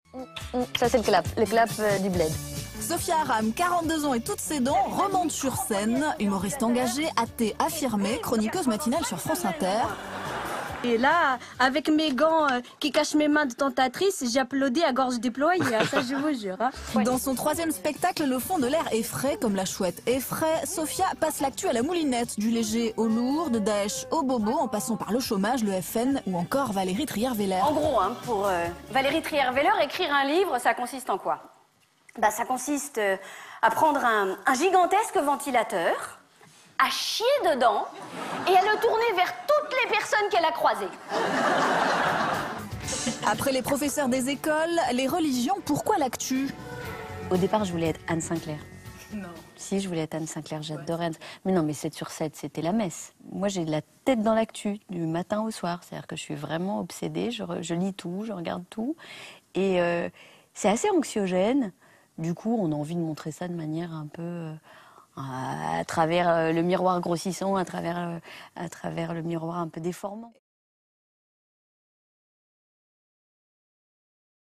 Ça, c'est le clap du bled. Sophia Aram, 42 ans et toutes ses dents, remonte sur scène. Humoriste engagée, athée affirmée, chroniqueuse matinale sur France Inter. Et là, avec mes gants qui cachent mes mains de tentatrice, j'applaudis à gorge déployée, ça je vous jure. Hein. Dans son troisième spectacle, le fond de l'air est frais comme la chouette est frais. Sophia passe l'actu à la moulinette, du léger au lourd, de Daesh au bobo, en passant par le chômage, le FN ou encore Valérie Trierweiler. En gros, hein, pour Valérie Trierweiler, écrire un livre, ça consiste en quoi? Ça consiste à prendre un gigantesque ventilateur, à chier dedans et à le tourner vers toutes les personnes qu'elle a croisées. Après les professeurs des écoles, les religions, pourquoi l'actu? Au départ, je voulais être Anne Sinclair. Non. Si, je voulais être Anne Sinclair, j'adorais Anne. Mais non, mais 7 sur 7, c'était la messe. Moi, j'ai de la tête dans l'actu, du matin au soir. C'est-à-dire que je suis vraiment obsédée, je lis tout, je regarde tout. Et c'est assez anxiogène. Du coup, on a envie de montrer ça de manière un peu... à travers le miroir grossissant, à travers le miroir un peu déformant.